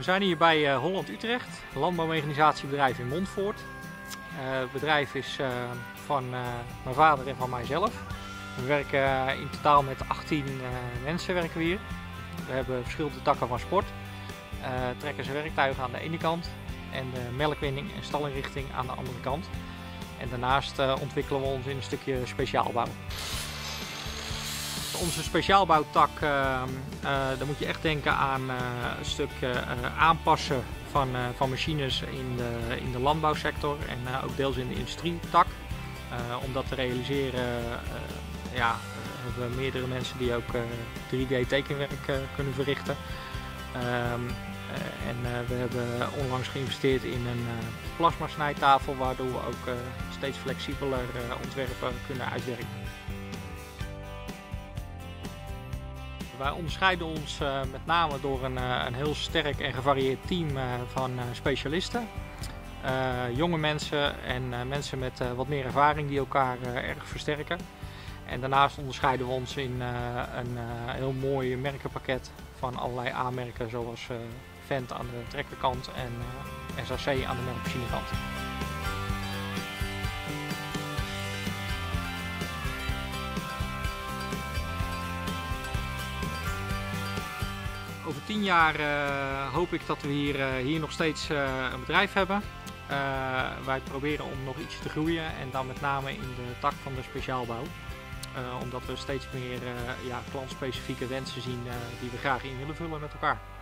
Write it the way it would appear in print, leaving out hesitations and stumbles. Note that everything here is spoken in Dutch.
zijn hier bij Holland Utrecht, een landbouwmechanisatiebedrijf in Montfoort. Het bedrijf is van mijn vader en van mijzelf. We werken in totaal met 18 mensen werken we hier. We hebben verschillende takken van sport. Trekkers en werktuigen aan de ene kant en de melkwinning en stalinrichting aan de andere kant. En daarnaast ontwikkelen we ons in een stukje speciaalbouw. Onze speciaalbouwtak, dan moet je echt denken aan een stuk aanpassen van machines in de landbouwsector en ook deels in de industrietak. Om dat te realiseren hebben we meerdere mensen die ook 3D tekenwerk kunnen verrichten. We hebben onlangs geïnvesteerd in een plasmasnijtafel, waardoor we ook steeds flexibeler ontwerpen kunnen uitwerken. Wij onderscheiden ons met name door een heel sterk en gevarieerd team van specialisten. Jonge mensen en mensen met wat meer ervaring die elkaar erg versterken. En daarnaast onderscheiden we ons in een heel mooi merkenpakket van allerlei A-merken zoals Fendt aan de trekkerkant en SAC aan de melkmachinekant. Over 10 jaar hoop ik dat we hier nog steeds een bedrijf hebben. Wij proberen om nog iets te groeien en dan met name in de tak van de speciaalbouw. Omdat we steeds meer klantspecifieke wensen zien die we graag in willen vullen met elkaar.